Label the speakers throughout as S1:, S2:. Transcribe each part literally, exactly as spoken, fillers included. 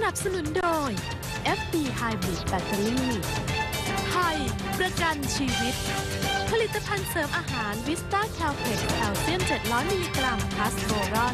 S1: นับสนุนโดย เอฟ บี Hybrid Battery ไทยประกันชีวิตผลิตภัณฑ์เสริมอาหารวิสตาแคลเพล็กซ์แคลเซียมเจ็ดร้อยมิลลิกรัมพลัสโบรอน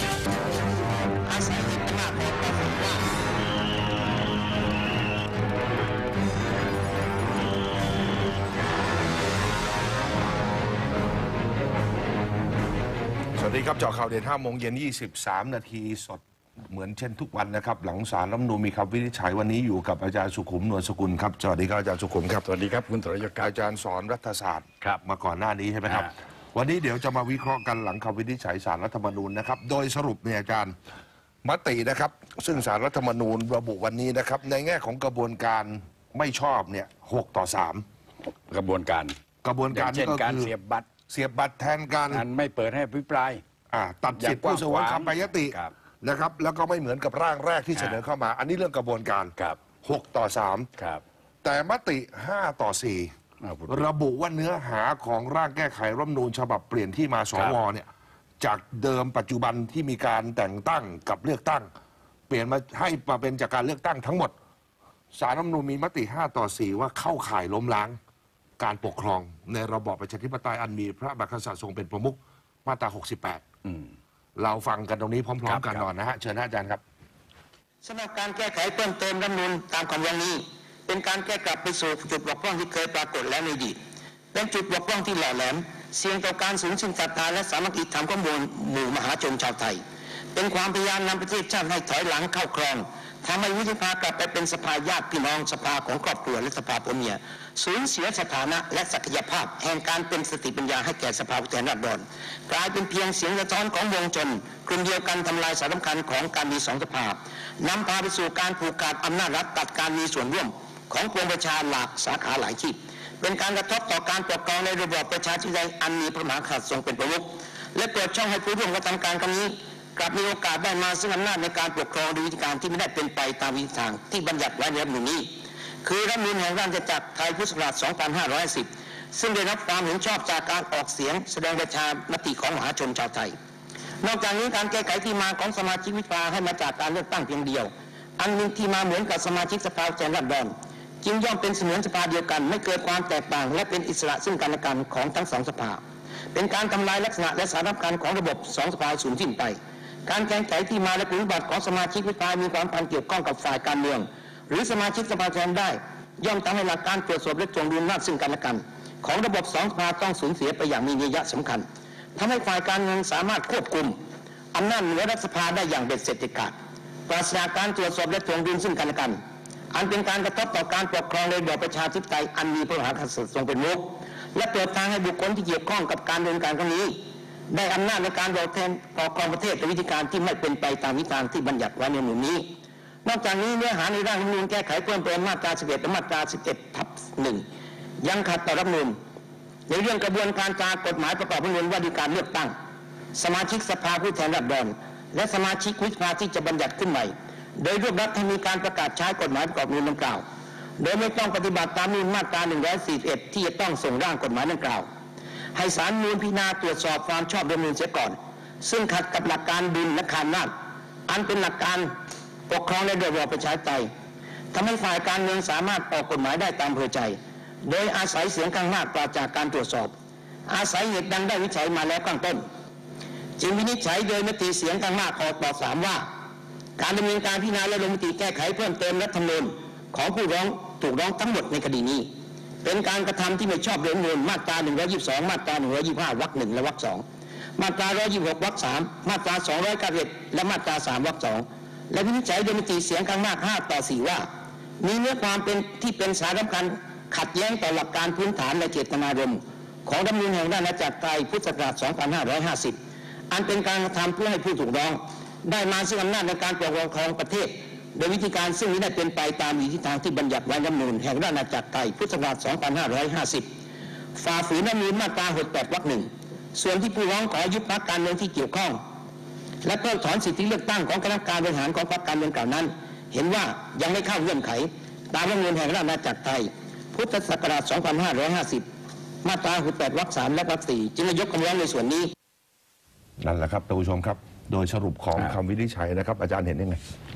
S2: สวัสดีครับเจาะข่าวเด่นห้าโมงเย็นยี่สิบสามนาทีสดเหมือนเช่นทุกวันนะครับหลังศาลรัฐธรรมนูญมีคำวินิจฉัยวันนี้อยู่กับอาจารย์สุขุมนวลสกุลครับสวัสดีครับอาจารย์สุขุมครับ
S3: สวัสดีครับคุณตรยศ
S2: อาจารย์สอนรัฐศาสตร์
S3: ครับ
S2: มาก่อนหน้านี้ใช่ไหมครับวันนี้เดี๋ยวจะมาวิเคราะห์กันหลังคำวินิจฉัยศาลรัฐธรรมนูญนะครับโดยสรุปเนี่ยอาจารย์มตินะครับซึ่งศาลรัฐธรรมนูญระบุวันนี้นะครับในแง่ของกระบวนการไม่ชอบเนี่ยหกต่อสาม
S3: กระบวนการ
S2: กระบวนการ
S3: เช่นการเสียบบัตร
S2: เสียบบัตรแทนการ
S3: การไม่เปิดให้อภิปราย
S2: ตัดสิทธิผู้เสนอคำแปรยตินะครับแล้วก็ไม่เหมือนกับร่างแรกที่เสนอเข้ามาอันนี้เรื่องกระบวนการหกต่อสามแต่มติห้าต่อสี่ระบุว่าเนื้อหาของร่างแก้ไขรัฐธรรมนูญฉบับเปลี่ยนที่มาสวเนี่ยจากเดิมปัจจุบันที่มีการแต่งตั้งกับเลือกตั้งเปลี่ยนมาให้มาเป็นจากการเลือกตั้งทั้งหมดศาลรัฐธรรมนูญมีมติห้าต่อสี่ว่าเข้าข่ายล้มล้างการปกครองในระบอบประชาธิปไตยอันมีพระมหากษัตริย์ทรงเป็นประมุขมาตราหกสิบแปดเราฟังกันตรงนี้พร้อมๆกันหน่อยนะฮะเชิญอาจารย์ครับ
S4: สำหรับการแก้ไขเพิ่มเติมรัฐธรรมนูญตามคำร้องนี้เป็นการแก้กลับไปสู่จุดบกพร่องที่เคยปรากฏแล้วในอดีตเป็นจุดบกพร่องที่หล่อแหลมเสี่ยงต่อการสูญสิ้นศรัทธาและสามัคคีธรรมของหมู่มหาชนชาวไทยเป็นความพยายามนำประเทศชาติให้ถอยหลังเข้าครองทำให้วุฒิสภากลับไปเป็นสภาญาติพี่น้องสภาของครอบครัวและสภาผัวเมียสูญเสียสถานะและศักยภาพแห่งการเป็นสติปัญญาให้แก่สภาผู้แทนราษฎรกลายเป็นเพียงเสียงสะท้อนของวงชนกลุ่มเดียวกันทำลายสาระสำคัญของการมีสองสภานำพาไปสู่การผูกขาดอำนาจรัฐตัดการมีส่วนร่วมของปวงประชาหลากสาขาหลายชีพเป็นการกระทบต่อการปกครองในระบอบประชาธิปไตยอันมีพระมหากษัตริย์ทรงเป็นประมุขและเปิดช่องให้ผู้ร่วมกระทำการครั้งนี้กลับมีโอกาสได้มาซึ่งอำนาจในการปกครองโดยวิธีการที่ไม่ได้เป็นไปตามวิธีทางที่บัญญัติไว้ในรัฐธรรมนูญนี้คือรัฐธรรมนูญแห่งราชอาณาจักรไทยพุทธศักราช สองพันห้าร้อยห้าสิบ ซึ่งได้รับความเห็นชอบจากการออกเสียงแสดงประชามติของมหาชนชาวไทยนอกจากนี้การแก้ไขที่มาของสมาชิกวุฒิสภาให้มาจากการเลือกตั้งเพียงเดียวอันมีที่มาเหมือนกับสมาชิกสภาผู้แทนราษฎรจึงย่อมเป็นเสมือนสภาเดียวกันไม่เกิดความแตกต่างและเป็นอิสระซึ่งกันและกันของทั้งสองสภาเป็นการทำลายลักษณะและสาระสำคัญของระบบสองสภาสูญสิ้นไปการแก้ไขที่มาและคุณสมบัติของสมาชิกวุฒิสภามีความสัมพันธ์เกี่ยวข้องกับฝ่ายการเมืองหรือสมาชิกสภาแทนได้ย่อมทำให้หลักการตรวจสอบและทวงดุลอำนาจซึ่งกันและกันของระบบสองสภาต้องสูญเสียไปอย่างมีนัยสำคัญทำให้ฝ่ายการเมืองสามารถควบคุมอำนาจเหนือรัฐสภาได้อย่างเบ็ดเสร็จเด็ดขาดปราศจากการตรวจสอบและทวงดุลซึ่งกันและกันอันเป็นการกระทบต่อการปกครองในระบอบประชาธิปไตยอันมีพระมหากษัตริย์ทรงเป็นประมุขและเปิดทางให้บุคคลที่เกี่ยวข้องกับการดำเนินการครั้งนี้ได้อำนาจในการบอกแทนปกครองประเทศโดยวิธีการที่ไม่เป็นไปตามวิธีที่บัญญัติไว้ในรัฐธรรมนูญนี้นอกจากนี้เนื้อหาในร่างรัฐธรรมนูญแก้ไขเพิ่มเติมมาตราสิบเอ็ดและมาตราสิบเอ็ดทับหนึ่งยังขัดต่อรัฐธรรมนูญในเรื่องกระบวนการตามกฎหมายประกอบรัฐธรรมนูญว่าด้วยการเลือกตั้งสมาชิกสภาผู้แทนราษฎรและสมาชิกวุฒิสภาที่จะบัญญัติขึ้นใหม่โดยรวบรัดให้มีการประกาศใช้กฎหมายประกอบรัฐธรรมนูญดังกล่าวโดยไม่ต้องปฏิบัติตามนูญมาตราหนึ่งร้อยสี่สิบเอ็ดที่จะต้องส่งร่างกฎหมายดังกล่าวให้ศาลนูญพิจารณาตรวจสอบความชอบรัฐธรรมนูญเสียก่อนซึ่งขัดกับหลักการดุลและขานอำนาจอันเป็นหลักการปกครองในระบอบประชาธิปไตยทำให้ฝ่ายการเมืองสามารถออกกฎหมายได้ตามพอใจโดยอาศัยเสียงข้างมากปราศจากการตรวจสอบอาศัยเหตุดังได้วินิจฉัยมาแล้วข้างต้นจึงวินิจฉัยโดยมติเสียงข้างมากออกต่อสามว่าการดำเนินการพิจารณาและลงมติแก้ไขเพิ่มเติมรัฐธรรมนูญของผู้ร้องถูกร้องทั้งหมดในคดีนี้เป็นการกระทำที่ไม่ชอบด้วยรัฐธรรมนูญมาตราหนึ่งร้อยยี่สิบสองมาตราหนึ่งร้อยยี่สิบห้าวรรคหนึ่งและวรรคสองมาตราหนึ่งร้อยยี่สิบหกวรรคสามมาตราสองร้อยเก้าสิบเอ็ดและมาตราสามวรรคสองและวินิจฉัยโดยมติเสียงข้างมากห้าต่อสี่ว่ามีเนื้อความเป็นที่เป็นสาระสำคัญขัดแย้งต่อหลักการพื้นฐานและเจตนารมณ์ของรัฐธรรมนูญแห่งราชอาณาจักรไทยพุทธศักราช สองพันห้าร้อยห้าสิบ อันเป็นการกระทำเพื่อให้ผู้ถูกร้องได้มาซึ่งอำนาจในการปกครองประเทศโดยวิธีการซึ่งนี้ได้เป็นไปตามวิธีทางที่บัญญัติไว้ในรัฐธรรมนูญแห่งราชอาณาจักรไทยพุทธศักราช สองพันห้าร้อยห้าสิบ ฝ่าฝืนรัฐธรรมนูญมาตราหกสิบแปดวรรคหนึ่งส่วนที่ผู้ร้องขอยุบพรรคการเมืองที่เกี่ยวข้องและเพิกถอนสิทธิเลือกตั้งของคณะกรรมการบริหารของพรรคการเมืองกล่าวนั้นเห็นว่ายังไม่เข้าเงื่อนไขตามรัฐธรรมนูญแห่งราชอาณาจักรไทยพุทธศักราช สองพันห้าร้อยห้าสิบ มาตราหกสิบแปดวรรคสามและวรรคสี่จึงยกคำร้องในส่วนนี้
S2: นั่นแหละครับท่านผู้ชมครับโดยสรุปของคำวินิจฉัยนะครับอาจารย์เห็นยังไง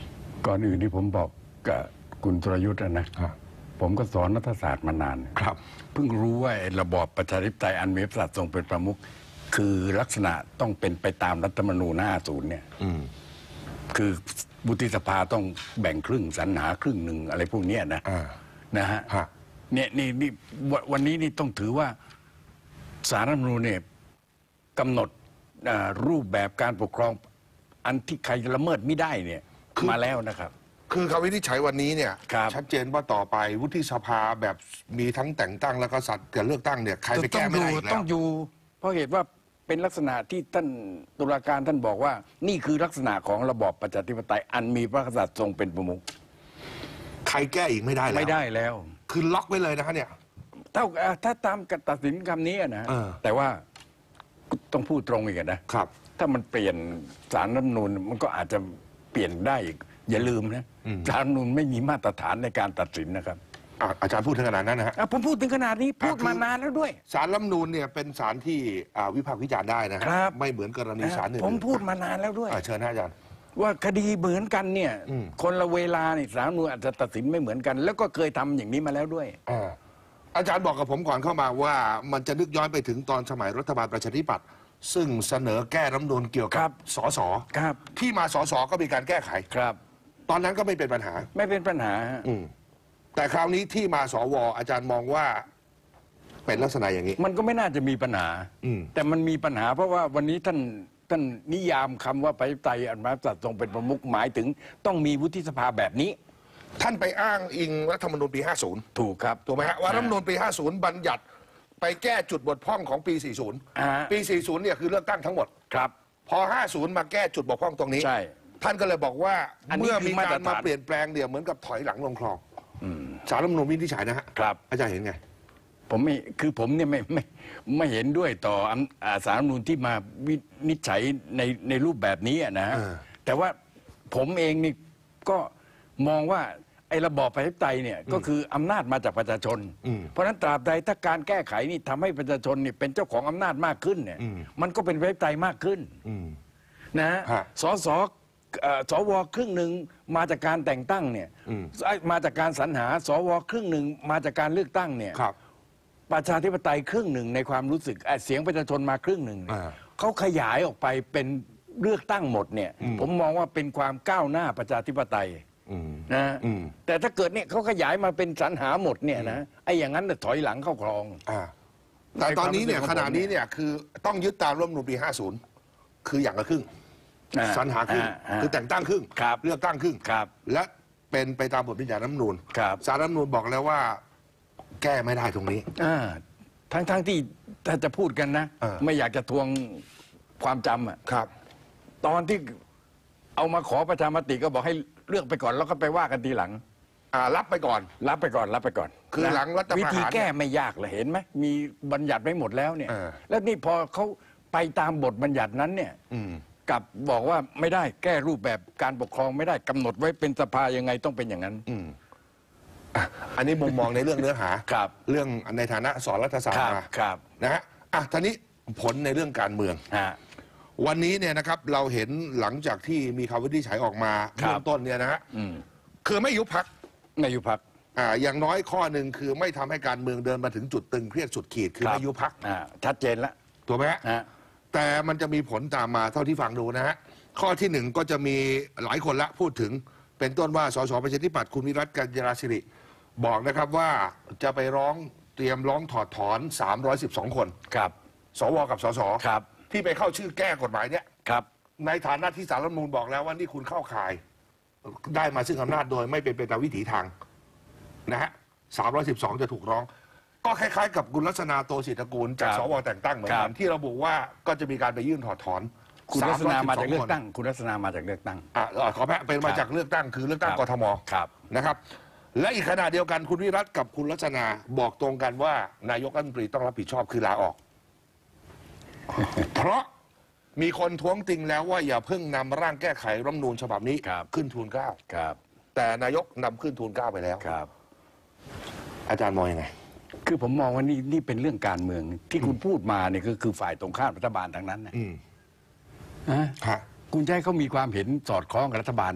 S3: ก่อนอื่นที่ผมบอกกับคุณธรยุทธ์นะ ผมก็สอนรัฐศาสตร์มานานครับเพิ่งรู้ว่าระบอบประชาธิปไตยอันมีพระมหากษัตริย์ทรงเป็นประมุขคือลักษณะต้องเป็นไปตามรัฐธรรมนูญห้าสิบเนี่ยคือวุฒิสภาต้องแบ่งครึ่งสรรหาครึ่งหนึ่งอะไรพวกนี้นะนะฮะเนี่ยนี่นี่วันนี้นี่ต้องถือว่าศาลรัฐธรรมนูญเนี่ยกำหนดรูปแบบการปกครองอันที่ใครละเมิดไม่ได้เนี่ยมาแล้วนะครับ
S2: คือคำวินิจฉัยวันนี้เนี่ยชัดเจนว่าต่อไปวุฒิสภาแบบมีทั้งแต่งตั้งแล้วก็สัตว์กับเลือกตั้งเนี่ยใครไปแก้ไม่ได้อีกแล้ว
S3: ต้องอยู่เพราะเหตุว่าเป็นลักษณะที่ท่านตุลาการท่านบอกว่านี่คือลักษณะของระบอบประชาธิปไตยอันมีพระมหากษัตริย์ทรงเป็นประมุข
S2: ใครแก้อีกไม่ได้แล้ว
S3: ไม่ได้แล้ว
S2: คือล็อกไว้เลยนะครับเนี่ย
S3: ถ้าถ้าตามการตัดสินคำนี้นะแต่ว่าต้องพูดตรงอีกนะครับถ้ามันเปลี่ยนศาลรัฐธรรมนูญมันก็อาจจะเปลี่ยนได้อีกอย่าลืมนะศาลรัฐธรรมนูญไม่มีมาตรฐานในการตัดสินนะครับ
S2: อาจารย์พูดถึงขนาดนั้นนะฮะ
S3: ผมพูดถึงขนาดนี้พูดมานานแล้วด้วย
S2: ศาลรัฐธรรมนูญเนี่ยเป็นศาลที่วิพากษ์วิจารณ์ได้นะครับไม่เหมือนกรณีศาลอื่น
S3: ผมพูดมานานแล้วด้วย
S2: เชิญนะอาจารย์
S3: ว่าคดีเหมือนกันเนี่ยคนละเวลาเนี่ยศาลรัฐธรรมนูญอาจจะตัดสินไม่เหมือนกันแล้วก็เคยทำอย่างนี้มาแล้วด้วย
S2: อาจารย์บอกกับผมก่อนเข้ามาว่ามันจะนึกย้อนไปถึงตอนสมัยรัฐบาลประชาธิปัตย์ซึ่งเสนอแก้รัฐธรรมนูญเกี่ยวกับสสที่มาสสก็มีการแก้ไข
S3: ครับ
S2: ตอนนั้นก็ไม่เป็นปัญหา
S3: ไม่เป็นปัญหา
S2: อืแต่คราวนี้ที่มาสวอาจารย์มองว่าเป็นลักษณะอย่างนี้
S3: มันก็ไม่น่าจะมีปัญหาแต่มันมีปัญหาเพราะว่าวันนี้ท่านท่านนิยามคำว่าประชาธิปไตยอันมีพระมหากษัตริย์ทรงเป็นประมุขหมายถึงต้องมีวุฒิสภาแบบนี้
S2: ท่านไปอ้างอิงรัฐธรรมนูญปีห้าสิบ
S3: ถูกครับ
S2: ถูกไหมฮะว่ารัฐธรรมนูญปีห้าสิบบัญญัติไปแก้จุดบกพร่องของปีสี่สิบปีสี่สิบเนี่ยคือเลือกตั้งทั้งหมด
S3: ครับ
S2: พอห้าสิบมาแก้จุดบกพร่องตรงนี้ใช่ท่านก็เลยบอกว่าเมื่อมีการมาเปลี่ยนแปลงเดี๋ยวเหมือนกับถอยหลังลงคลองศาลรัฐธรรมนูญวินิจฉัยนะฮะ
S3: ครับ
S2: อาจารย์เห็นไง
S3: ผมไม่คือผมเนี่ยไม่ไม่ไม่เห็นด้วยต่อศาลรัฐธรรมนูญที่มาวินิจฉัยในในรูปแบบนี้นะฮะแต่ว่าผมเองนี่ก็มองว่าไอ้ระบอบประชาธิปไตยเนี่ยก็คืออำนาจมาจากประชาชนเพราะฉะนั้นตราบใดถ้าการแก้ไขนี่ทำให้ประชาชนนี่เป็นเจ้าของอำนาจมากขึ้นเนี่ยมันก็เป็นประชาธิปไตยมากขึ้นนะฮะสสสวครึ่งหนึ่งมาจากการแต่งตั้งเนี่ยมาจากการสรรหาสวครึ่งหนึ่งมาจากการเลือกตั้งเนี่ยประชาธิปไตยครึ่งหนึ่งในความรู้สึกเสียงประชาชนมาครึ่งหนึ่งเขาขยายออกไปเป็นเลือกตั้งหมดเนี่ยผมมองว่าเป็นความก้าวหน้าประชาธิปไตยนะแต่ถ้าเกิดเนี่ยเขาขยายมาเป็นสรรหาหมดเนี่ยนะไอ้อย่างนั้นถอยหลังเข้าคลอง
S2: แต่ตอนนี้เนี่ยขณะนี้เนี่ยคือต้องยึดตามรัฐธรรมนูญปีห้าสิบคืออย่างละครึ่งสรรหาครึ่งคือแต่งตั้งครึ่งเลือกตั้งครึ่งและเป็นไปตามบทบัญญัติรัฐธรรมนูญศาลรัฐธรรมนูญบอกแล้วว่าแก้ไม่ได้ตรงนี้
S3: ทั้งทั้งที่ถ้าจะพูดกันนะไม่อยากจะทวงความจำอ่ะตอนที่เอามาขอประชามติก็บอกให้เลือกไปก่อนแล้วก็ไปว่ากันทีหลัง
S2: รับไปก่อน
S3: รับไปก่อนรับไปก่อน
S2: คือหลังรัฐประหารวิ
S3: ธีแก้ไม่ยากเลยเห็นไหมมีบัญญัติไว้หมดแล้วเนี่ยแล้วนี่พอเขาไปตามบทบัญญัตินั้นเนี่ยกับบอกว่าไม่ได้แก้รูปแบบการปกครองไม่ได้กำหนดไว้เป็นสภายังไงต้องเป็นอย่างนั้น
S2: อันนี้มุมมองในเรื่องเนื้อหา
S3: ครับ
S2: เรื่องในฐานะสอนรัฐศาสตร์มานะฮะอ่ะทีนี้ผลในเรื่องการเมืองวันนี้เนี่ยนะครับเราเห็นหลังจากที่มีคำวินิจฉัยออกมาเริ่มต้นเนี่ยนะฮะคือไม่ยุบพรรค
S3: ไม่ยุบพรรค
S2: อ่าอย่างน้อยข้อหนึ่งคือไม่ทำให้การเมืองเดินมาถึงจุดตึงเครียดสุดขีดคือไม่ยุบพรรค
S3: ชัดเจนแล้ว
S2: ถูกไหมฮะแต่มันจะมีผลตามมาเท่าที่ฟังดูนะฮะข้อที่หนึ่งก็จะมีหลายคนละพูดถึงเป็นต้นว่าสสประชาธิปัตย์คุณวิรัติกัญญาสิริบอกนะครับว่าจะไปร้องเตรียมร้องถอดถอนสามร้อยสิบสองคน
S3: ครับ
S2: สวกับสส
S3: ครับ
S2: ที่ไปเข้าชื่อแก้กฎหมายเนี่ย
S3: ครับ
S2: ในฐานะที่ศาลรัฐธรรมนูญบอกแล้วว่านี่คุณเข้าข่ายได้มาซึ่งอำนาจโดยไม่เป็นไปตามวิถีทางนะฮะสามร้อยสิบสองจะถูกร้องก็คล้ายๆกับคุณลักษณะโตศิตรกูลจากสวแต่งตั้งเหมือนกันที่ระบุว่าก็จะมีการไปยื่นถอดถอน
S3: คุณลักษณะมาจากเลือกตั้งคุณลักษณะมาจากเลือกตั้ง
S2: อ่าขอแพ้เป็นมาจากเลือกตั้งคือเลือกตั้งกทมนะครับและอีกขณะเดียวกันคุณวิรัติกับคุณลักษณะบอกตรงกันว่านายกรัฐมนตรีต้องรับผิดชอบคือลาออกเพราะมีคนท้วงติงแล้วว่าอย่าเพิ่งนำร่างแก้ไขรัฐธรรมนูญฉบับนี้ขึ้นทูลเกล้าแต่นายกนำขึ้นทูลเกล้าไปแล้วอาจารย์มองยังไง
S3: คือผมมองว่านี่นี่เป็นเรื่องการเมืองที่คุณพูดมาเนี่ยก็คือฝ่ายตรงข้ามรัฐบาลทั้งนั้นนะฮะคุณจะให้เขามีความเห็นสอดคล้องกับรัฐบาลเหรอ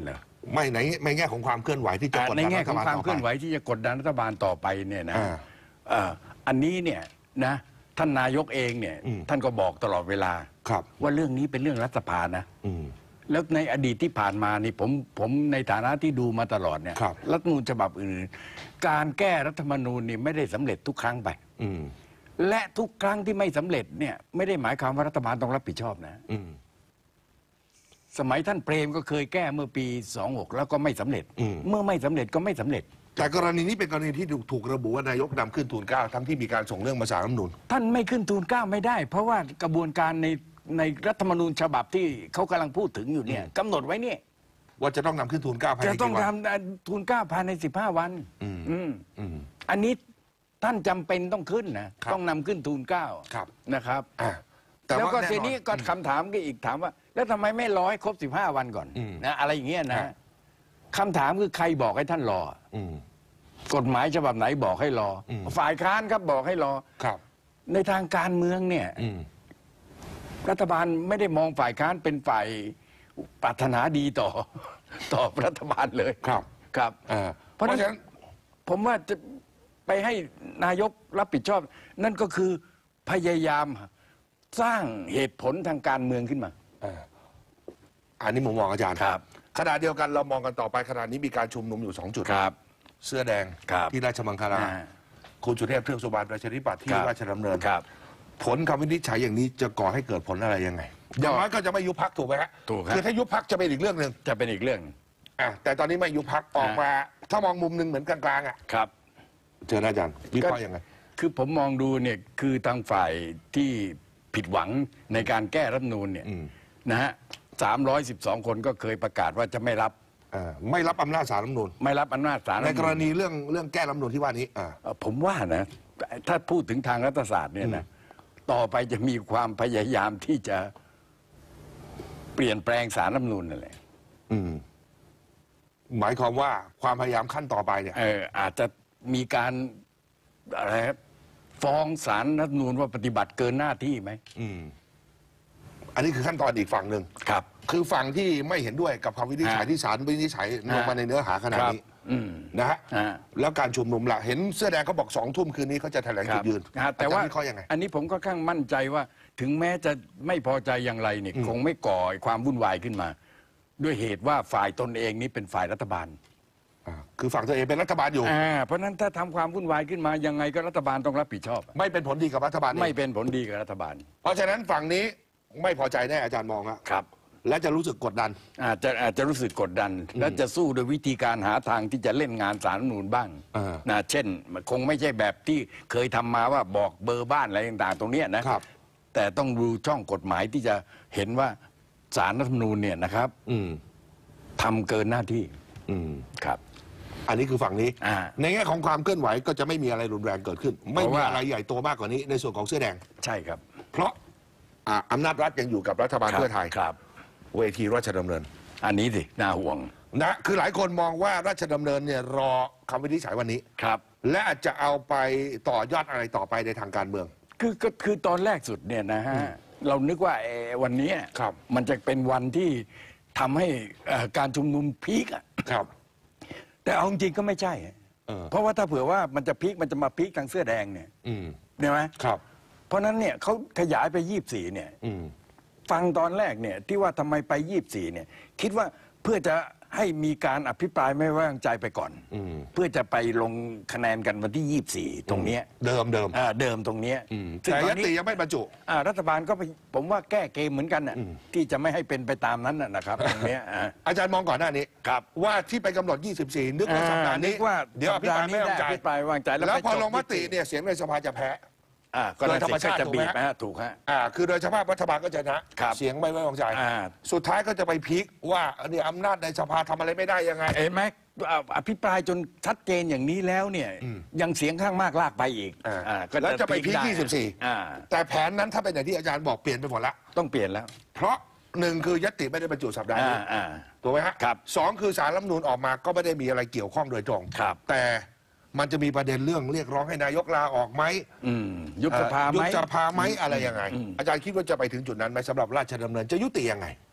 S2: ไม่ในในแง่ของความเคลื่อนไหวที่จะกด
S3: ใน
S2: ดัน
S3: แง่
S2: รั
S3: ข
S2: ฐ
S3: อง
S2: บาล
S3: ความ
S2: ต่อ
S3: เคลื่อนไห
S2: ไป
S3: วที่จะกดดันรัฐบาลต่อไปเนี่ยนะ
S2: อ่า
S3: เอ่ออันนี้เนี่ยนะท่านนายกเองเนี่ย
S2: อืม
S3: ท่านก็บอกตลอดเวลา
S2: ครับ
S3: ว่าเรื่องนี้เป็นเรื่องรัฐสภานะ
S2: อืม
S3: แล้วในอดีตที่ผ่านมานี่ผมผมในฐานะที่ดูมาตลอดเนี่ย
S2: ครับ
S3: รัฐธรรมนูญฉบับอื่น การแก้รัฐธรรมนูญนี่ไม่ได้สำเร็จทุกครั้งไป
S2: อืม
S3: และทุกครั้งที่ไม่สำเร็จเนี่ยไม่ได้หมายความว่ารัฐบาลต้องรับผิดชอบนะ
S2: อืม
S3: สมัยท่านเปรมก็เคยแก้เมื่อปีสองหกแล้วก็ไม่สำเร็จ
S2: อืม
S3: เมื่อไม่สำเร็จก็ไม่สำเร็จ
S2: แต่กรณีนี้เป็นกรณีที่ถูกถูกระบุว่านายกนำขึ้นทูลเกล้าทั้งที่มีการส่งเรื่องมาศาลรัฐธรรมนูญ
S3: ท่านไม่ขึ้นทูลเกล้าไม่ได้ เพราะว่ากระบวนการในในรัฐธรรมนูญฉบับที่เขากำลังพูดถึงอยู่เนี่ยกำหนดไว้เนี่ย
S2: ว่าจะต้องนำขึ้นทูลเกล้าภายใน
S3: จะต้อง
S2: กี่วัน
S3: ทำทูลเกล้าภายในสิบห้าวัน
S2: อืม
S3: อืม
S2: อืม
S3: อันนี้ท่านจำเป็นต้องขึ้นนะครับ ต้องนำขึ้นทูลเกล้า
S2: ครับ
S3: นะครับ
S2: อ่าแต่
S3: แล้ว
S2: ว่า
S3: ก็
S2: แน่
S3: ที
S2: นอน
S3: นี้ก็คำถามก็อีกถามว่า แล้วทำไมไม่รอให้ครบสิบห้าวันก่อน
S2: อืม
S3: นะอะไรอย่างเงี้ย
S2: ครั
S3: นะ
S2: บ
S3: คำถามคือใครบอกให้ท่านรอ
S2: อืม
S3: กฎหมายฉบับไหนบอกให้รออ
S2: ม
S3: ฝ่ายค้านครับบอกให้รอ
S2: ครับ
S3: ในทางการเมืองเนี่ย
S2: อืม
S3: รัฐบาลไม่ได้มองฝ่ายค้านเป็นฝ่ายปรารถนาดีต่อ ต่อรัฐบาลเลย
S2: ครับ
S3: ครับ
S2: อ่า
S3: เพ
S2: เพ
S3: ราะ
S2: ราะ
S3: ฉะ
S2: ฉะ
S3: นั้
S2: นั้น น
S3: ผมว่าจะไปให้นายกรับผิดชอบ นั่นก็คือพยายามสร้างเหตุผลทางการเมืองขึ้นมา
S2: อ่าอันนี้มุมมองอาจารย์
S3: ครับ
S2: ขณะเดียวกันเรามองกันต่อไปขณะนี้มีการชุมนุมอยู่สองจุด
S3: ครับ
S2: เสื้อแดง
S3: ครับ
S2: ที่ราชมังคลา
S3: อ่า
S2: คุณสุเทพเทือกสุบรรณประชาธิปัตย์ที่
S3: ครับ
S2: ราชดำเนิน
S3: ครับ
S2: ผลคำวินิจฉัยอย่างนี้จะก่อให้เกิดผลอะไรยังไงอย่างน้อยก็จะไม่ยุบพักถูกไหมฮะ
S3: ถูกครับ
S2: คือถ้ายุบพักจะเป็นอีกเรื่องหนึ่ง
S3: จะเป็นอีกเรื่อง
S2: อ่ะแต่ตอนนี้ไม่ยุบพักออกมา ถ้ามองมุมหนึ่งเหมือนกลางๆอ่ะ
S3: ครับ
S2: เจออาจารย์วิเคราะห์ยังไง
S3: คือผมมองดูเนี่ยคือทางฝ่ายที่ผิดหวังในการแก้รัฐธรรมนูญเนี่ย
S2: อืม
S3: นะฮะสามร้อยสิบสองคนก็เคยประกาศว่าจะไม่รับ
S2: อ่าไม่รับอำนาจศาลรัฐธรรมนูญ
S3: ไม่รับอำนาจศาล
S2: ในกรณีเรื่องเรื่องแก้รัฐธรรมนูญที่ว่านี้อ่า
S3: เอ่อผมว่านะถ้าพูดถึงทางรัฐศาสตร์เนี่ยนะต่อไปจะมีความพยายามที่จะเปลี่ยนแปลงศาลรัฐธรรมนูญนั่นแหละ
S2: อืมหมายความว่าความพยายามขั้นต่อไปเนี่ย
S3: เอออาจจะมีการอะไรครับฟ้องศาลรัฐธรรมนูญว่าปฏิบัติเกินหน้าที่ไหม
S2: อืมอันนี้คือขั้นตอนอีกฝั่งหนึ่ง
S3: ครับ
S2: คือฝั่งที่ไม่เห็นด้วยกับคำวินิจฉัย
S3: ฮะ
S2: ที่ศาลวินิจฉัยลงมาในเนื้อหาขนาดนี้
S3: ครับอืม
S2: นะฮะ
S3: ฮะ
S2: แล้วการชุมนุมล่ะเห็นเสื้อแดงเขาบอกสองทุ่มคืนนี้เขาจะแถลงจุดยืน
S3: ครับแต่ว่า
S2: อจรย์วิเคราะห์ยังไง
S3: อันนี้ผมก็ข้างมั่นใจว่า ถึงแม้จะไม่พอใจอย่างไรเนี่ยคงไม่ก่อความวุ่นวายขึ้นมา ด้วยเหตุว่าฝ่ายตนเองนี้เป็นฝ่ายรัฐบาล
S2: อ่าคือฝั่งตัวเองเป็นรัฐบาลอยู่
S3: อ่าเพราะฉะนั้นถ้าทำความวุ่นวายขึ้นมายังไงก็รัฐบาลต้องรับผิดชอบ
S2: ไม่เป็นผลดีกับรัฐบาลเอง
S3: ไม่เป็นผลดีกับรัฐบาล
S2: เพราะฉะนั้นฝั่งนี้ไม่พอใจแน่อาจารย์มองอะ
S3: ครับ
S2: และจะรู้สึกกดดัน
S3: อาจจะอาจจะรู้สึกกดดัน และจะสู้โดยวิธีการหาทางที่จะเล่นงานสารรัฐธรรมนูญบ้าง
S2: อ่า
S3: นะเช่นคงไม่ใช่แบบที่เคยทำมาว่าบอกเบอร์บ้านอะไรต่างๆ ตรงเนี้ยนะครับ แต่ต้องดูช่องกฎหมายที่จะเห็นว่าสารรัฐธรรมนูญเนี่ยนะครับ
S2: อืม
S3: ทำเกินหน้าที่
S2: อืม
S3: ครับ
S2: อันนี้คือฝั่งนี้
S3: อ่า
S2: ในแง่ของความเคลื่อนไหวก็จะไม่มีอะไรรุนแรงเกิดขึ้น ไม่
S3: เพราะ
S2: มี
S3: ว่า
S2: อะไรใหญ่โตมากกว่านี้ในส่วนของเสื้อแดง
S3: ใช่ครับ
S2: เพราะอ่าอำนาจรัฐยังอยู่กับรัฐบาลเพื่อไทย
S3: ครับ
S2: เวทีราชดำเนิน
S3: อันนี้สิน่าห่วง
S2: นะคือหลายคนมองว่าราชดำเนินเนี่ยรอคำวินิจฉัยวันนี้
S3: ครับ
S2: และอาจจะเอาไปต่อยอดอะไรต่อไปในทางการเมือง
S3: คือก็คือตอนแรกสุดเนี่ยนะฮะเรานึกว่าเอ่อวันนี้
S2: ครับ
S3: มันจะเป็นวันที่ทำให้เอ่อการชุมนุมพีกอะ
S2: ครับ
S3: แต่เอาจริงๆก็ไม่ใช่
S2: เออ
S3: เพราะว่าถ้าเผื่อว่ามันจะพีกมันจะมาพีกทางเสื้อแดงเนี่ย
S2: อืม
S3: ใช่ไหม
S2: ครับ
S3: เพราะฉะนั้นเนี่ยเขาขยายไปยี่สี่เนี่ย
S2: อืม
S3: ฟังตอนแรกเนี่ยที่ว่าทำไมไปยี่สี่เนี่ยคิดว่าเพื่อจะให้มีการอภิปรายไม่ไว้วางใจไปก่อน
S2: อืม
S3: เพื่อจะไปลงคะแนนกันวันที่ยี่สี่ตรงเนี้ย
S2: เดิมเดิม
S3: อ่าเดิมตรงเนี้ย
S2: อืม
S3: ซึ่ง
S2: แต่
S3: ต
S2: ย
S3: อน
S2: ติ
S3: นี้
S2: ยังไม่บรรจุ
S3: อ่ารัฐบาลก็ไปผมว่าแก้เกมเหมือนกันน่ะ
S2: อืม
S3: ที่จะไม่ให้เป็นไปตามนั้นน่ะนะครับ ตรงเนี้ยอ่า
S2: อาจารย์มองก่อนหน้านี้
S3: ครับ
S2: ว่าที่ไปกำหนด ยี่สิบสี่ นึกว่าสัปดาห์นี้
S3: นึกว่า
S2: เดี๋ยวอภิปรายไม่ไว้วางใจ
S3: อภิปรายไม่วางใจ
S2: แล้ว
S3: ไป
S2: พอ
S3: จบ
S2: ลงมติ
S3: ยี่สิบ
S2: เนี่ยเสียงในสภาจะแพ้
S3: อ่าก็
S2: โด
S3: เลย ย
S2: ธรรมชาติ
S3: จะ
S2: ถูก
S3: บี
S2: ไหม
S3: บนะฮะถูกฮะ
S2: อ่าคือโดยสภาพรัฐบาลก็ชนะครับ เสียงไม่ไว้วางใจ
S3: อ่า
S2: สุดท้ายก็จะไปพลิกว่าเนี่ยอำนาจในสภาทำอะไรไม่ได้ยังไง
S3: เห็นไหมอ่าอภิปรายจนชัดเจนอย่างนี้แล้วเนี่ย
S2: อืม
S3: ยังเสียงข้างมากลากไปอีก
S2: อ่า
S3: อ่าก็
S2: แล้วจะไปพลิก
S3: ด้
S2: ยี่สิบสี่
S3: อ่า
S2: แต่แผนนั้นถ้าเป็นอย่างที่อาจารย์บอกเปลี่ยนไปหมดละ
S3: ต้องเปลี่ยนแล้ว
S2: เพราะหนึ่งคือยติไม่ได้บรรจุสัปดาห์
S3: อ่า
S2: นี้
S3: อ่า
S2: ถูกไหมฮะ
S3: ครับ
S2: สองคือสารรัฐธรรมนูญออกมาก็ไม่ได้มีอะไรเกี่ยวข้องโดยตรง
S3: ครับ
S2: แต่มันจะมีประเด็นเรื่องเรียกร้องให้นายกลาออกไหม
S3: อืมยุบสภาไหม
S2: ยุบสภาไหมอะไรยังไง
S3: อืม
S2: อาจารย์คิดว่าจะไปถึงจุดนั้นไหมสำหรับราชดำเนินจะยุติยังไง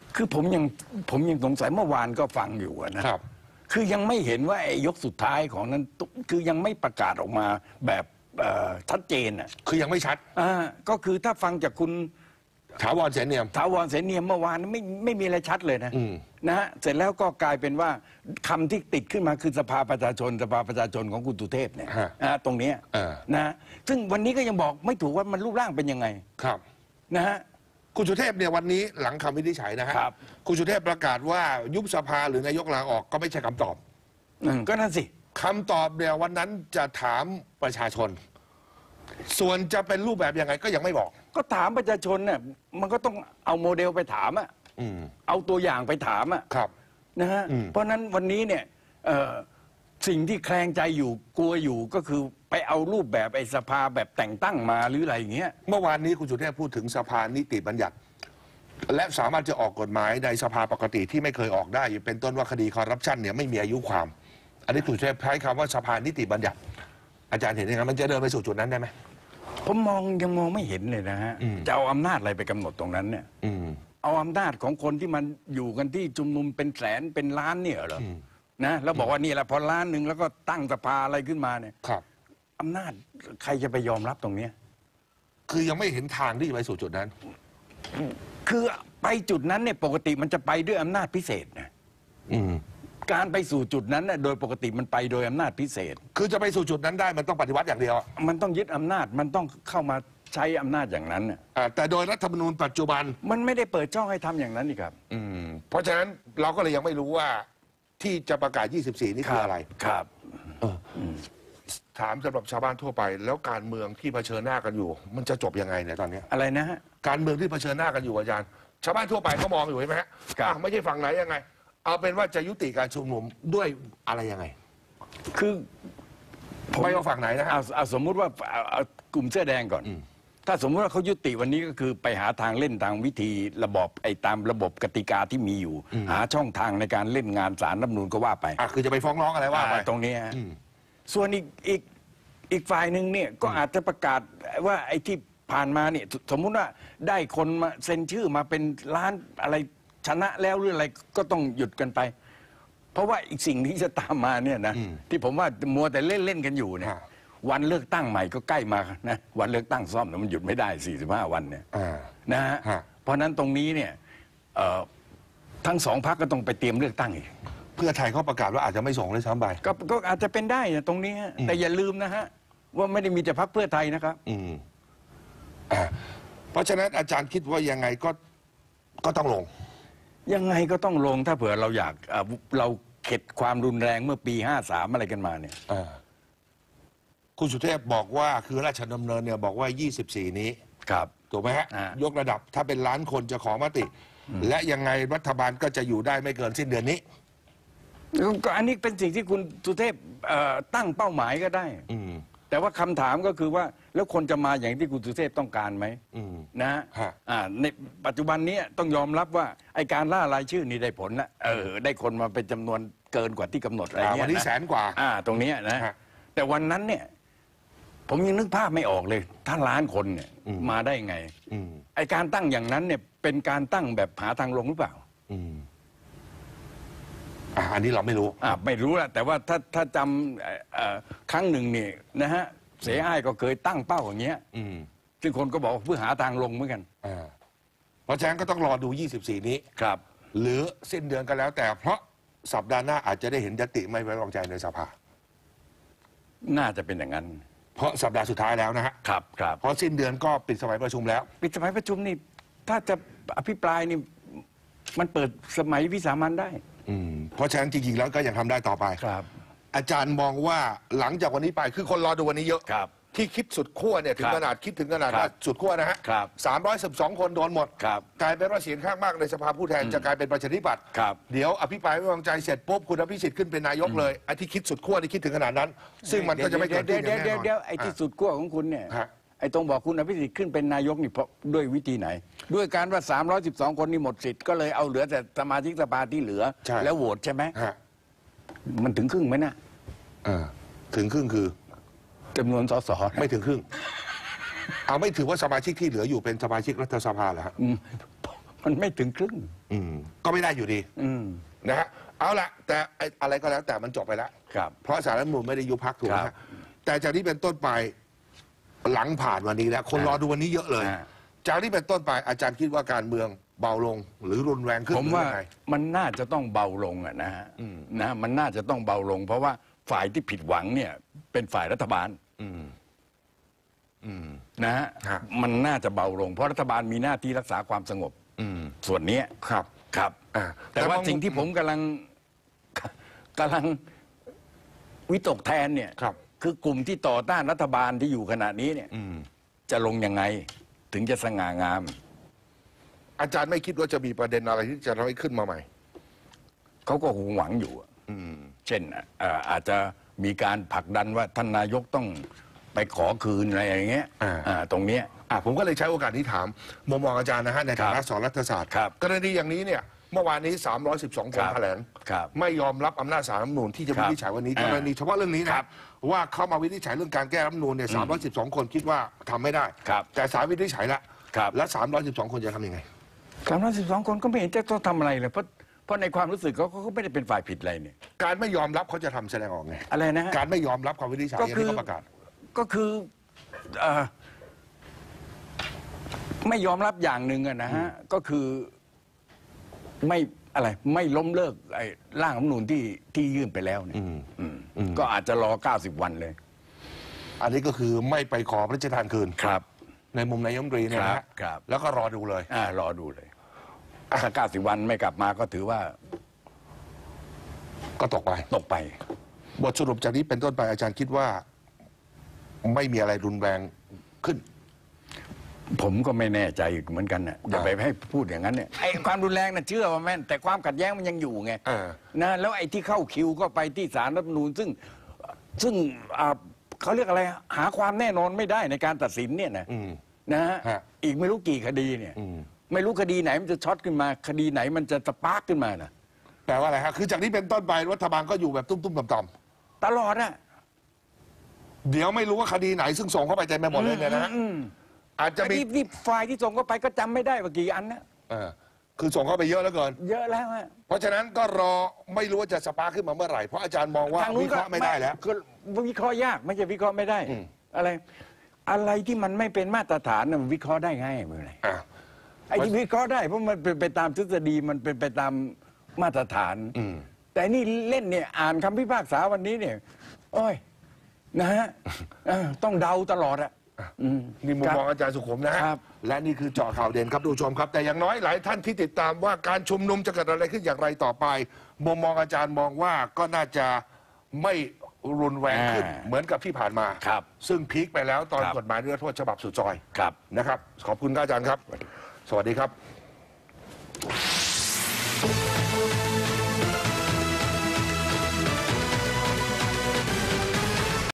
S3: คือผมยังผมยังสงสัยเมื่อวานก็ฟังอยู่นะครับ คือยังไม่เห็นว่าไอ้ยกสุดท้ายของนั้นคือยังไม่ประกาศออกมาแบบชัดเจนอ่ะ
S2: คือยังไม่ชัด
S3: อ่าก็คือถ้าฟังจากคุณ
S2: ถาวรเสนเนียม
S3: ถาวรเสนเนียมเมื่อวานไม่ไม่มีอะไรชัดเลยนะนะฮะเสร็จแล้วก็กลายเป็นว่าคำที่ติดขึ้นมาคือสภาประชาชนสภาประชาชนของคุณสุเทพเนี่ยนะตรงนี้นะซึ่งวันนี้ก็ยังบอกไม่ถูกว่ามันรูปร่างเป็นยังไง
S2: ครับ
S3: นะฮะ
S2: คุณสุเทพเนี่ยวันนี้หลังคำวินิจฉัยนะฮะคุณสุเทพประกาศว่ายุบสภาหรือนายกลาออกก็ไม่ใช่คำตอบ
S3: ก็นั่นสิ
S2: คำตอบเนี่ยวันนั้นจะถามประชาชนส่วนจะเป็นรูปแบบยังไงก็ยังไม่บอก
S3: ก็ถามประชาชนเนี่ยมันก็ต้องเอาโมเดลไปถามอ่ะเอาตัวอย่างไปถามอ่ะ
S2: ครับ
S3: นะฮะเพราะนั้นวันนี้เนี่ยสิ่งที่แคลงใจอยู่กลัวอยู่ก็คือไปเอารูปแบบไอ้สภาแบบแต่งตั้งมาหรืออะไรอย่างเงี้ย
S2: เมื่อวานนี้คุณสุเทพพูดถึงสภานิติบัญญัติและสามารถจะออกกฎหมายในสภาปกติที่ไม่เคยออกได้เป็นต้นว่าคดีคอร์รัปชันเนี่ยไม่มีอายุความอันนี้คุณสุเทพใช้คำว่าสภานิติบัญญัติอาจารย์เห็นยังไงมันจะเดินไปสู่จุดนั้นได้ไหม
S3: ผมมองยังมองไม่เห็นเลยนะฮะจะเอาอำนาจอะไรไปกำหนดตรงนั้นเนี่ยเอาอำนาจของคนที่มันอยู่กันที่ชุมนุมเป็นแสนเป็นล้านเนี่ยเหรอนะแล้วบอกว่านี่แหละพอล้านหนึ่งแล้วก็ตั้งสภาอะไรขึ้นมาเนี่ยอำนาจใครจะไปยอมรับตรงเนี้ย
S2: คือยังไม่เห็นทางที่จะไปสู่จุดนั้น
S3: คือไปจุดนั้นเนี่ยปกติมันจะไปด้วยอำนาจพิเศษนะการไปสู่จุดนั้นเนี่ยโดยปกติมันไปโดยอำนาจพิเศษ
S2: คือจะไปสู่จุดนั้นได้มันต้องปฏิวัติอย่างเดียว
S3: มันต้องยึดอำนาจมันต้องเข้ามาใช้อำนาจอย่างนั้น
S2: แต่โดยรัฐธรรมนูญปัจจุบัน
S3: มันไม่ได้เปิดช่องให้ทำอย่างนั้นนี่ครับ
S2: เพราะฉะนั้นเราก็เลยยังไม่รู้ว่าที่จะประกาศยี่สิบสี่นี่คืออะไร
S3: ครับ
S2: ถามสำหรับชาวบ้านทั่วไปแล้วการเมืองที่เผชิญหน้ากันอยู่มันจะจบยังไงเนี่ยตอนนี้
S3: อะไรนะฮะ
S2: การเมืองที่เผชิญหน้ากันอยู่อาจารย์ชาวบ้านทั่วไปเขามองอยู่ใช่ไหมฮะไม่ใช่ฝั่งไหนยังไงเอาเป็นว่าจะยุติการชุมนุมด้วยอะไรยังไง
S3: คือ
S2: ไม่ว่าฝั่งไหนนะฮะ
S3: เอาสมมุติว่ากลุ่มเสื้อแดงก่อนถ้าสมมติว่าเขายุติวันนี้ก็คือไปหาทางเล่นทางวิธีระบบไอ้ตามระบบกติกาที่มีอยู่หาช่องทางในการเล่นงานศาลรัฐธรรมนูญก็ว่าไป
S2: อ่ะคือจะไปฟ้องร้องอะไรว่าไป
S3: ตรงนี้ส่วนอีกอีกอีกฝ่ายหนึ่งเนี่ยก็อาจจะประกาศว่าไอ้ที่ผ่านมาเนี่ยสมมุติว่าได้คนมาเซ็นชื่อมาเป็นล้านอะไรชนะแล้วหรืออะไรก็ต้องหยุดกันไปเพราะว่าอีกสิ่งที่จะตามมาเนี่ยนะที่ผมว่ามัวแต่เล่นเล่นกันอยู่เนี่ยวันเลือกตั้งใหม่ก็ใกล้มานะวันเลือกตั้งซ่อมมันหยุดไม่ได้สี่สิบห้าวันเนี่ยนะฮะเพราะนั้นตรงนี้เนี่ยทั้งสองพรรคก็ต้องไปเตรียมเลือกตั้งอีก
S2: เพื่อไทยเขาประกาศว่าอาจจะไม่ส่งเลยซ้ำไป
S3: ก็ก็อาจจะเป็นได้ตรงนี้แต่อย่าลืมนะฮะว่าไม่ได้มีแต่พรรคเพื่อไทยนะครับ
S2: เพราะฉะนั้นอาจารย์คิดว่ายังไงก็ก็ต้องลง
S3: ยังไงก็ต้องลงถ้าเผื่อเราอยากเราเข็ดความรุนแรงเมื่อปีห้าสามอะไรกันมาเนี่ย
S2: คุณสุเทพบอกว่าคือราชดำเนินเนี่ยบอกว่ายี่สิบสี่นี้
S3: ครับ
S2: ถูกไหมฮะยกระดับถ้าเป็นล้านคนจะขอมติและยังไงรัฐบาลก็จะอยู่ได้ไม่เกินสิ้นเดือนนี้
S3: ก็อันนี้เป็นสิ่งที่คุณสุเทพตั้งเป้าหมายก็ได้แต่ว่าคำถามก็คือว่าแล้วคนจะมาอย่างที่คุณสุเทพต้องการไหมนะฮะในปัจจุบันนี้ต้องยอมรับว่าไอการล่ารายชื่อนี่ได้ผลนะเออได้คนมาเป็นจำนวนเกินกว่าที่กำหนดอะไรเงี้ย
S2: วันนี้แสนกว่า
S3: อ่าตรงนี้นะแต่วันนั้นเนี่ยผมยังนึกภาพไม่ออกเลยถ้าล้านคนเนี่ยมาได้ไงไอการตั้งอย่างนั้นเนี่ยเป็นการตั้งแบบหาทางลงหรือเปล่า
S2: อันนี้เราไม่รู้
S3: อ่าไม่รู้แหละแต่ว่าถ้าถ้าจำครั้งหนึ่งเนี่ยนะฮะเสียอ้ายก็เคยตั้งเป้าอย่างเงี้ยซึ่งคนก็บอกเพื่อหาทางลงเหมือนกัน
S2: เพราะฉะนั้นก็ต้องรอดูยี่สิบสี่นี้
S3: ครับ
S2: หรือสิ้นเดือนก็แล้วแต่เพราะสัปดาห์หน้าอาจจะได้เห็นยติไม่ไว้วางใจในสภา
S3: น่าจะเป็นอย่างนั้น
S2: เพราะสัปดาห์สุดท้ายแล้วนะฮะ
S3: ครับครับ
S2: เพราะสิ้นเดือนก็ปิดสมัยประชุมแล้ว
S3: ปิดสมัยประชุมนี่ถ้าจะอภิปรายนี่มันเปิดสมัยวิสามันได้
S2: เพราะฉะนั้นจริงๆแล้วก็ยังทำได้ต่อไป
S3: ครับ
S2: อาจารย์มองว่าหลังจากวันนี้ไปคือคนรอดูวันนี้เยอะที่คิดสุดขั้วเนี่ยถึงขนาดคิดถึงขนาดว่าสุดขั้วนะฮะสามร้อยสิบสองคนโดนหมดกลายเป็นว่าเสียงข้างมากในสภาผู้แทนจะกลายเป็นประชาธิปัตย์เดี๋ยวอภิปรายไม่ไว้วางใจเสร็จปุ๊บคุณอภิสิทธิ์ขึ้นเป็นนายกเลยไอ้ที่คิดสุดขั้วนี่คิดถึงขนาดนั้นซึ่งมันก็จะไม่เกิดขึ้นอย่างแน่นอน
S3: เดี๋ยวไอ้ที่สุดขั้วของคุณเนี่ยไอ้ตรงบอกคุณอภิสิทธิ์ขึ้นเป็นนายกนี่เพราะด้วยวิธีไหนด้วยการว่าสามร้อยสิบสองคนนี่หมดสิทธิ์ก็เลยเอาเหลือแต่สมาชิกสภาที่เหลือแล้วโหวตใช่ไหมมันถึงครึ่งไหมนะ
S2: ถึงครึ่งคือ
S3: จำนวนสส
S2: ไม่ถึงครึ่งเอาไม่ถือว่าสมาชิกที่เหลืออยู่เป็นสมาชิกรัฐสภาเหรอฮะ
S3: มันไม่ถึงครึ่ง
S2: อืมก็ไม่ได้อยู่ดี
S3: อืม
S2: นะฮะเอาละแต่ไอ้อะไรก็แล้วแต่มันจบไปแล้ว
S3: ครับ
S2: เพราะสารรัฐธรรมนูญไม่ได้ยุบพรรคถูกไหม
S3: ครั
S2: ฮะ
S3: บ
S2: แต่จากนี้เป็นต้นไปหลังผ่านวันนี้แล้ว คน
S3: อ่าร
S2: อดูวันนี้เยอะเลย
S3: อ่า
S2: จากนี้เป็นต้นไปอาจารย์คิดว่าการเมืองเบาลงหรือรุนแรงขึ้น
S3: ผม
S2: หรือ
S3: ว่า
S2: ยังไง
S3: มันน่าจะต้องเบาลงอะนะฮะนะมันน่าจะต้องเบาลง เพราะว่าฝ่ายที่ผิดหวังเนี่ยเป็นฝ่ายรัฐบาล
S2: อืมอืม
S3: นะฮะ
S2: ฮะ
S3: มันน่าจะเบาลง เพราะรัฐบาลมีหน้าที่รักษาความสงบ
S2: อืม
S3: ส่วนเนี้ย
S2: ครับ
S3: ครับ
S2: อ่า
S3: แต่ว่า
S2: แต่ว่า
S3: สิ่งที่ผมกำลังกำลังวิตกแทนเนี่ย
S2: ครับ
S3: คือกลุ่มที่ต่อต้านรัฐบาลที่อยู่ขณะนี้เนี่ย
S2: อืม
S3: จะลงยังไง ถึงจะสง่างาม
S2: อาจารย์ไม่คิดว่าจะมีประเด็นอะไรที่จะทำให้ขึ้นมาใหม่
S3: เขาก็คงหวังอยู่อะ
S2: อืม
S3: เช่นเอ่ออาจจะมีการผลักดันว่าท่านนายกต้องไปขอคืนอะไรอย่างเงี้ย
S2: อ่า
S3: อ่าตรงเนี้ย
S2: อ่ะผมก็เลยใช้โอกาสนี้ถามมุมมองอาจารย์นะฮะในฐา
S3: ครั
S2: นะ
S3: บ
S2: สอนรัฐศาสตร์
S3: ครับ
S2: กรณีอย่างนี้เนี่ยเมื่อวานนี้สามร้อยสิบสองค
S3: คน รับ
S2: แถลง
S3: ครับ
S2: ไม่ยอมรับอำนาจศาลรัฐธรรมนูญที่จะ
S3: ครั
S2: วิ
S3: บ
S2: นิจฉัยวันนี้
S3: อ่าก
S2: รณีเฉพาะเรื่องนี้นะครับ ว่าเข้ามาวินิจฉัยเรื่องการแก้รัฐธรรมนูญเนี่ยสามร้อยสิบสองคนคิดว่าทำไม่ได้
S3: ครับ
S2: แต่ศาลวินิจฉัยแล้ว
S3: ครับ
S2: และสามร้อยสิบสองคนจะทำยังไง
S3: สามร้อยสิบสองคนก็ไม่เห็นจะต้องทำอะไรเลยเพราะเพราะในความรู้สึกเขาเขาก็ไม่ได้เป็นฝ่ายผิดอะไรเนี่ย
S2: การไม่ยอมรับเขาจะทำแสดงออกไง
S3: อะไรนะฮะ
S2: การไม่ยอมรับความวินิจฉัย
S3: ก็
S2: อย่าง
S3: คือ
S2: ที่เขาประกาศ
S3: ก็คือเอ่อไม่ยอมรับอย่างหนึ่งอะนะฮะ ก็คือไม่อะไร ไม่ล้มเลิกไอ้ร่างรัฐธรรมนูญที่ที่ยื่นไปแล้วเนี่ย
S2: อืม
S3: อืม
S2: อืม
S3: ก็อาจจะรอเก้าสิบวันเลย
S2: อันนี้ก็คือไม่ไปขอพระราชทานคืน
S3: ครับ
S2: ในมุมนายกรัฐมนตรีเนี่ยนะ
S3: ครั
S2: ฮะ
S3: บครับ
S2: แล้วก็รอดูเลย
S3: อ่ารอดูเลยถ้าเก้าสิบวันไม่กลับมาก็ถือว่า
S2: ก็ตกไป
S3: ตกไป
S2: บทสรุปจากนี้เป็นต้นไปอาจารย์คิดว่า ไม่มีอะไรรุนแรงขึ้น
S3: ผมก็ไม่แน่ใจเหมือนกันนะอย่าไปให้พูดอย่างนั้นเนี่ยไอ้ความรุนแรงน่ะเชื่อว่าแม่นแต่ความขัดแย้งมันยังอยู่ไง
S2: เออ
S3: นะแล้วไอ้ที่เข้าคิวก็ไปที่ศาลรัฐธรรมนูญซึ่งซึ่งอ่าเขาเรียกอะไร หาความแน่นอนไม่ได้ในการตัดสินเนี่ยนะ
S2: อืม
S3: นะฮะ
S2: ฮะ
S3: อีกไม่รู้กี่คดีเนี่ย
S2: อืม
S3: ไม่รู้คดีไหนมันจะช็อตขึ้นมา คดีไหนมันจะสปาร์กขึ้นมานะ
S2: แปลว่าอะไรฮะคือจากนี้เป็นต้นไปรัฐบาลก็อยู่แบบตุ้มๆต่อม
S3: ตลอดอะ
S2: ๆเดี๋ยวไม่รู้ว่าคดีไหนซึ่งส่งเข้าไปเต็มไปหมดเลยเนี่ยนะฮะ
S3: อืม
S2: อาจจะ
S3: ไอ้
S2: มี
S3: ที่ที่ฝ่ายที่ส่งเข้าไปก็จำไม่ได้ว่ากี่อันนะ
S2: เออคือส่งเข้าไปเยอะแล้วเกิน
S3: เยอะแล้วฮะ
S2: เพราะฉะนั้นก็รอไม่รู้ว่าจะสปาร์คขึ้นมาเมื่อไหร่เพราะอาจารย์มองว่า
S3: ทางนู้
S2: วิ
S3: น
S2: เคราะห์ไม่ได้แล้ว
S3: ก็วิเคราะห์ยากไม่ใช่วิเคราะห์ไม่ได้
S2: อืม
S3: อะไร อะไรที่มันไม่เป็นมาตรฐานน่ะมันวิเคราะห์ได้ง่ายเมื่อไหร่
S2: อ่ะ
S3: ไอ้ที่วิเคราะห์ได้เพราะมันเป็นไปตามทฤษฎีมันเป็นไปตามมาตรฐาน
S2: อืม
S3: แต่นี่เล่นเนี่ยอ่านคำพิพากษาวันนี้เนี่ยโอ้ยนะฮะเออต้องเดาตลอดอะอืม
S2: นี่มุมมองอาจารย์สุขุมนะฮะ
S3: ครับ
S2: และนี่คือเจาะข่าวเด่นครับทุกผู้ชมครับ แต่อย่างน้อยหลายท่านที่ติดตามว่าการชุมนุมจะเกิดอะไรขึ้นอย่างไรต่อไป มุมมองอาจารย์มองว่าก็น่าจะไม่รุนแรงขึ้น เหมือนกับที่ผ่านมา
S3: ครับ
S2: ซึ่งพีคไปแล้วตอน
S3: ครับ
S2: กฎหมายนิรโทษฉบับสุดซอย
S3: ครับ
S2: นะครับ ขอบคุณครับอาจารย์ครับ สวัสดีครับ